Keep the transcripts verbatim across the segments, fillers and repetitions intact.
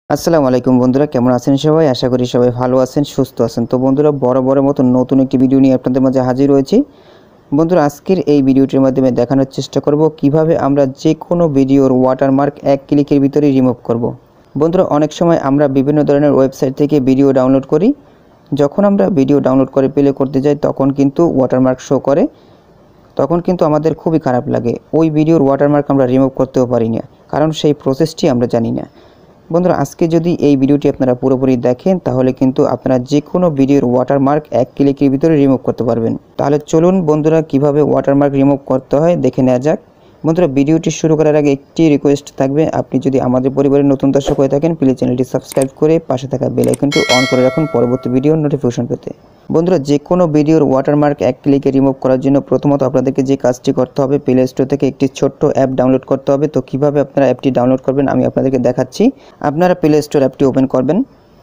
আসসালামু আলাইকুম বন্ধুরা, কেমন আছেন সবাই? আশা করি সবাই ভালো আছেন, সুস্থ আছেন। তো বন্ধুরা, বরাবরের মতো নতুন একটি ভিডিও নিয়ে আপনাদের মাঝে হাজির হয়েছি। বন্ধুরা, আজকের এই ভিডিওটির মাধ্যমে দেখানোর চেষ্টা করব কিভাবে আমরা যে কোনো ভিডিওর ওয়াটারমার্ক এক ক্লিকের ভিতরে রিমুভ করব। বন্ধুরা, অনেক সময় আমরা বিভিন্ন ধরনের ওয়েবসাইট থেকে ভিডিও ডাউনলোড করি। যখন আমরা ভিডিও ডাউনলোড করে প্লে করতে যাই তখন কিন্তু ওয়াটারমার্ক শো করে, তখন কিন্তু আমাদের খুবই খারাপ লাগে। ওই ভিডিওর ওয়াটারমার্ক আমরা রিমুভ করতেও পারি না, কারণ সেই প্রসেসটি আমরা জানি না। বন্ধুরা, আজকে যদি এই ভিডিওটি আপনারা পুরোপুরি দেখেন তাহলে কিন্তু আপনারা যে কোনো ভিডিওর ওয়াটারমার্ক এক ক্লিকের ভিতরে রিমুভ করতে পারবেন। তাহলে চলুন বন্ধুরা, কিভাবে ওয়াটারমার্ক রিমুভ করতে হয় দেখে নেওয়া যাক। বন্ধুরা, ভিডিওটি শুরু করার আগে একটি রিকোয়েস্ট থাকবে, আপনি যদি আমাদের পরিবারের নতুন দর্শক হয়ে থাকেন প্লিজ চ্যানেলটি সাবস্ক্রাইব করে পাশে থাকা বেল আইকনটি অন করে রাখুন পরবর্তী ভিডিওর নোটিফিকেশন পেতে। বন্ধুরা, যে কোনো ভিডিওর ওয়াটারমার্ক এক ক্লিকে রিমুভ করার জন্য প্রথমত আপনাদেরকে যে কাজটি করতে হবে, প্লে স্টোর থেকে একটি ছোট্ট অ্যাপ ডাউনলোড করতে হবে। তো কিভাবে আপনারা অ্যাপটি ডাউনলোড করবেন আমি আপনাদেরকে দেখাচ্ছি। আপনারা প্লে স্টোর অ্যাপটি ওপেন করবেন।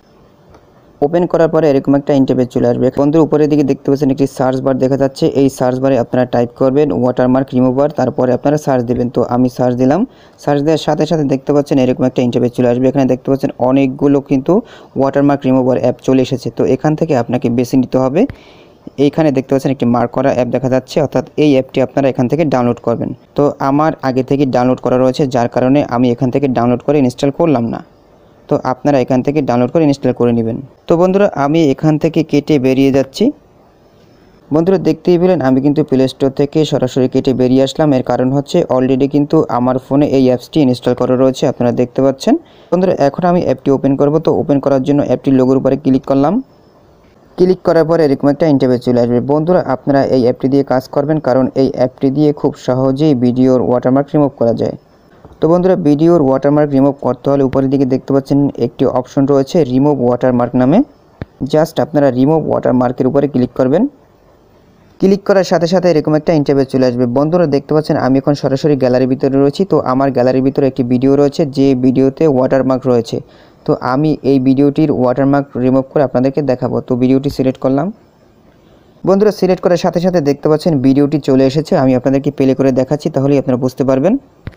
ওপেন করার পরে এরকম একটা ইন্টারফেস চলে আসবে। বন্ধুরা, উপরের দিকে দেখতে পাচ্ছেন একটি সার্চ বার দেখা যাচ্ছে। এই সার্চ বারে আপনারা টাইপ করবেন ওয়াটারমার্ক রিমুভার, তারপরে আপনারা সার্চ দেবেন। তো আমি সার্চ দিলাম। সার্চ দেওয়ার সাথে সাথে দেখতে পাচ্ছেন এরকম একটা ইন্টারফেস চলে আসবে। এখানে দেখতে পাচ্ছেন অনেকগুলো কিন্তু ওয়াটারমার্ক রিমুভার অ্যাপ চলে এসেছে। তো এখান থেকে আপনাকে বেছে নিতে হবে। এইখানে দেখতে পাচ্ছেন একটি মার্ক করা অ্যাপ দেখা যাচ্ছে, অর্থাৎ এই অ্যাপটি আপনারা এখান থেকে ডাউনলোড করবেন। তো আমার আগে থেকে ডাউনলোড করা রয়েছে, যার কারণে আমি এখান থেকে ডাউনলোড করে ইনস্টল করলাম না। তো আপনারা এখান থেকে ডাউনলোড করে ইনস্টল করে নেবেন। তো বন্ধুরা, আমি এখান থেকে কেটে বেরিয়ে যাচ্ছি। বন্ধুরা, দেখতেই পেলেন আমি কিন্তু প্লে স্টোর থেকে সরাসরি কেটে বেরিয়ে আসলাম। এর কারণ হচ্ছে অলরেডি কিন্তু আমার ফোনে এই অ্যাপসটি ইনস্টল করা রয়েছে, আপনারা দেখতে পাচ্ছেন। বন্ধুরা, এখন আমি অ্যাপটি ওপেন করব। তো ওপেন করার জন্য অ্যাপটির লোগোর উপরে ক্লিক করলাম। ক্লিক করার পরে এরকম একটা ইন্টারফেস চলে আসবে। বন্ধুরা, আপনারা এই অ্যাপটি দিয়ে কাজ করবেন, কারণ এই অ্যাপটি দিয়ে খুব সহজেই ভিডিওর ওয়াটারমার্ক রিমুভ করা যায়। তো বন্ধুরা, ভিডিওর ওয়াটারমার্ক রিমুভ করতে হলে উপরের দিকে দেখতে পাচ্ছেন একটি অপশন রয়েছে রিমুভ ওয়াটারমার্ক নামে। জাস্ট আপনারা রিমুভ ওয়াটারমার্কের উপরে ক্লিক করবেন। ক্লিক করার সাথে সাথে এরকম একটা ইন্টারফেস চলে আসবে। বন্ধুরা, দেখতে পাচ্ছেন আমি এখন সরাসরি গ্যালারির ভিতরে রয়েছি। তো আমার গ্যালারির ভিতরে একটি ভিডিও রয়েছে, যে ভিডিওতে ওয়াটারমার্ক রয়েছে। তো আমি এই ভিডিওটির ওয়াটারমার্ক রিমুভ করে আপনাদেরকে দেখাবো। তো ভিডিওটি সিলেক্ট করলাম। বন্ধুরা, সিলেক্ট করার সাথে সাথে দেখতে পাচ্ছেন ভিডিওটি চলে এসেছে। আমি আপনাদেরকে প্লে করে দেখাচ্ছি, তাহলেই আপনারা বুঝতে পারবেন।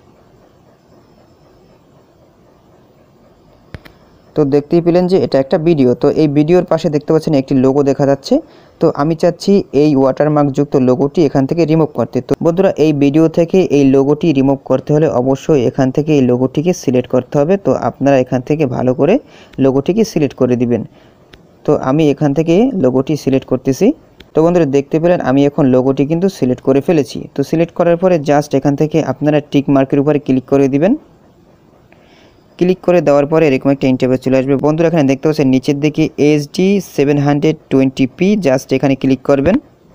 তো দেখতেই পেলেন যে এটা একটা ভিডিও। তো এই ভিডিওর পাশে দেখতে পাচ্ছেন একটি লোগো দেখা যাচ্ছে। তো আমি চাচ্ছি এই ওয়াটারমার্ক যুক্ত লোগোটি এখান থেকে রিমুভ করতে। তো বন্ধুরা, এই ভিডিও থেকে এই লোগোটি রিমুভ করতে হলে অবশ্যই এখান থেকে এই লোগোটিকে সিলেক্ট করতে হবে। তো আপনারা এখান থেকে ভালো করে লোগোটিকে সিলেক্ট করে দিবেন। তো আমি এখান থেকে লোগোটি সিলেক্ট করতেছি। তো বন্ধুরা, দেখতে পেলেন আমি এখন লোগোটি কিন্তু সিলেক্ট করে ফেলেছি। তো সিলেক্ট করার পরে জাস্ট এখান থেকে আপনারা টিক মার্কের উপরে ক্লিক করে দিবেন। ক্লিক করে দেওয়ার পরে এরকম একটা ইন্টারফেস চলে আসবে। বন্ধুরা, এখানে দেখতে পাচ্ছেন নিচের দিকে HD seven hundred twenty p, just এখানে ক্লিক করবেন।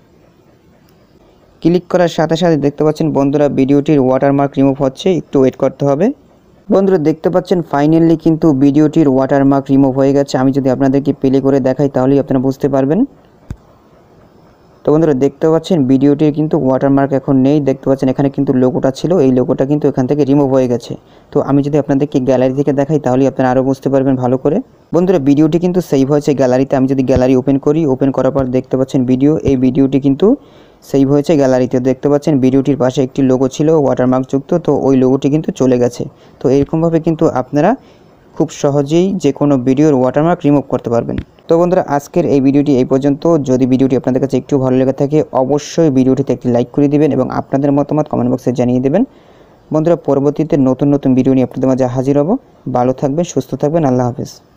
ক্লিক করার সাথে সাথে দেখতে পাচ্ছেন বন্ধুরা ভিডিওটির ওয়াটারমার্ক রিমুভ হচ্ছে, একটু ওয়েট করতে হবে। বন্ধুরা, দেখতে পাচ্ছেন ফাইনালি কিন্তু ভিডিওটির ওয়াটারমার্ক রিমুভ হয়ে গেছে। আমি যদি আপনাদেরকে প্লে করে দেখাই তাহলেই আপনারা বুঝতে পারবেন। তো বন্ধুরা, দেখতে পাচ্ছেন ভিডিওটির কিন্তু ওয়াটারমার্ক এখন নেই। দেখতে পাচ্ছেন এখানে কিন্তু লোগোটা ছিল, এই লোগোটা কিন্তু এখান থেকে রিমুভ হয়ে গেছে। তো আমি যদি আপনাদেরকে গ্যালারি থেকে দেখাই তাহলেই আপনারা আরও বুঝতে পারবেন ভালো করে। বন্ধুরা, ভিডিওটি কিন্তু সেভ হয়েছে গ্যালারিতে। আমি যদি গ্যালারি ওপেন করি, ওপেন করার পর দেখতে পাচ্ছেন ভিডিও, এই ভিডিওটি কিন্তু সেভ হয়েছে গ্যালারিতে। দেখতে পাচ্ছেন ভিডিওটির পাশে একটি লোগো ছিল ওয়াটারমার্ক যুক্ত, তো ওই লোগোটি কিন্তু চলে গেছে। তো এরকমভাবে কিন্তু আপনারা খুব সহজেই যে কোনো ভিডিওর ওয়াটারমার্ক রিমুভ করতে পারবেন। তো বন্ধুরা, আজকের এই ভিডিওটি এই পর্যন্ত। যদি ভিডিওটি আপনাদের কাছে একটু ভালো লেগে থাকে অবশ্যই ভিডিওটিতে একটি লাইক করে দিবেন এবং আপনাদের মতামত কমেন্ট বক্সে জানিয়ে দেবেন। বন্ধুরা, পরবর্তীতে নতুন নতুন ভিডিও নিয়ে আপনাদের মাঝে হাজির হব। ভালো থাকবেন, সুস্থ থাকবেন। আল্লাহ হাফেজ।